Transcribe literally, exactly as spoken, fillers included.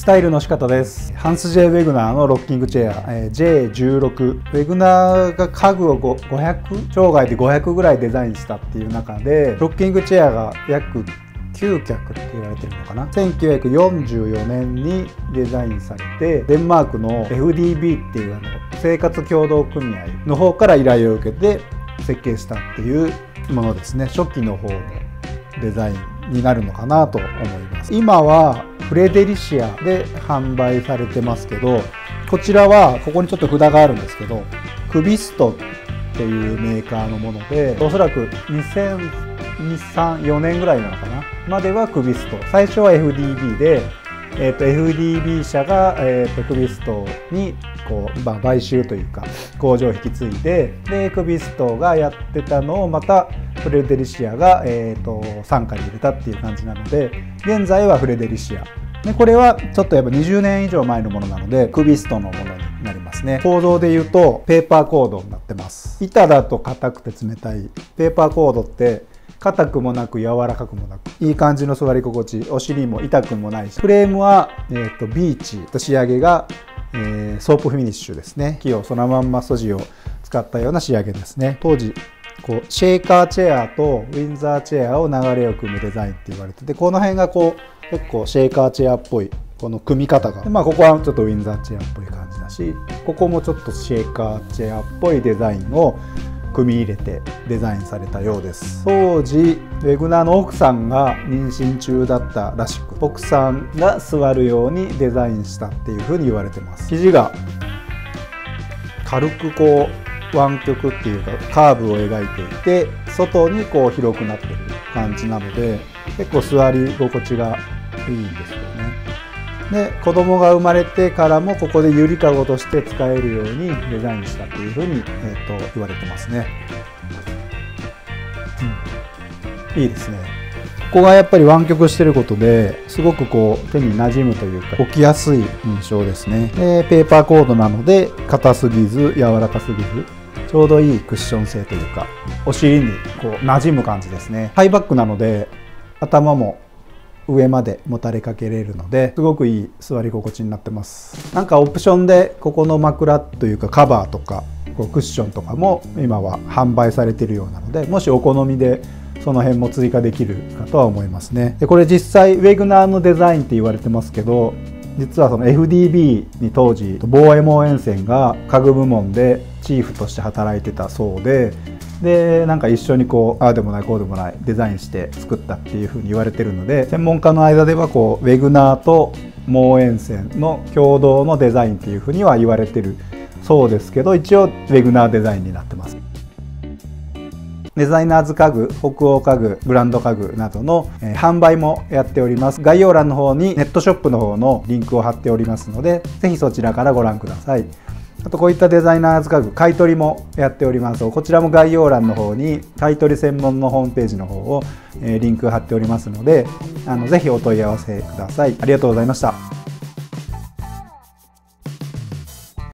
スタイルの仕方です。ハンス・ジェイ・ウェグナーのロッキングチェア、えー、ジェイじゅうろく。ウェグナーが家具をごひゃく、生涯でごひゃくぐらいデザインしたっていう中で、ロッキングチェアが約きゅうきゃくって言われてるのかな。せんきゅうひゃくよんじゅうよねんにデザインされて、デンマークの エフディービー っていうあの生活協同組合の方から依頼を受けて設計したっていうものですね。初期の方のデザインになるのかなと思います。今はフレデリシアで販売されてますけど、こちらはここにちょっと札があるんですけど、クビストっていうメーカーのもので、おそらくにせんに、さん、よねんぐらいなのかなまではクビスト、最初は エフディービー で、えー、と エフディービー 社が、えー、とクビストにこう、まあ、買収というか工場を引き継いで、でクビストがやってたのをまたフレデリシアが、えー、と傘下に入れたっていう感じなので、現在はフレデリシアで、これはちょっとやっぱにじゅうねん以上前のものなのでクビストのものになりますね。構造で言うとペーパーコードになってます。板だと硬くて冷たい、ペーパーコードって硬くもなく柔らかくもなくいい感じの座り心地、お尻も痛くもないし、フレームは、えー、とビーチと仕上げが、えー、ソープフィニッシュですね。木をそのまんま素地を使ったような仕上げですね。当時こうシェーカーチェアとウィンザーチェアを流れを組むデザインって言われてて、この辺がこう結構シェーカーチェアっぽいこの組み方が、まあ、ここはちょっとウィンザーチェアっぽい感じだし、ここもちょっとシェーカーチェアっぽいデザインを組み入れてデザインされたようです。当時ウェグナーの奥さんが妊娠中だったらしく、奥さんが座るようにデザインしたっていうふうに言われてます。生地が軽くこう湾曲っていうかカーブを描いていて、外にこう広くなってる感じなので結構座り心地がいいんですよね。で子供が生まれてからもここでゆりかごとして使えるようにデザインしたっていうふうに、えー、と言われてますね、うん、いいですね。ここがやっぱり湾曲してることですごくこう手に馴染むというか置きやすい印象ですね。でペーパーコードなので硬すぎず柔らかすぎずちょうどいいクッション性というかお尻にこう馴染む感じですね。ハイバックなので頭も上までもたれかけれるのですごくいい座り心地になってます。なんかオプションでここの枕というかカバーとかこうクッションとかも今は販売されているようなので、もしお好みでその辺も追加できるかとは思いますね。でこれ実際ウェグナーのデザインって言われてますけど、実はその エフディービー に当時ボーエモー沿線が家具部門でチーフとして働いてたそうで、でなんか一緒にこうああでもないこうでもないデザインして作ったっていうふうに言われてるので、専門家の間ではこうウェグナーとモー沿線の共同のデザインっていうふうには言われてるそうですけど、一応ウェグナーデザインになってます。デザイナーズ家具、北欧家具、ブランド家具などの、えー、販売もやっております。概要欄の方にネットショップの方のリンクを貼っておりますので、ぜひそちらからご覧ください。あとこういったデザイナーズ家具、買い取りもやっております。こちらも概要欄の方に買い取り専門のホームページの方を、えー、リンク貼っておりますので、あのぜひお問い合わせください。ありがとうございました。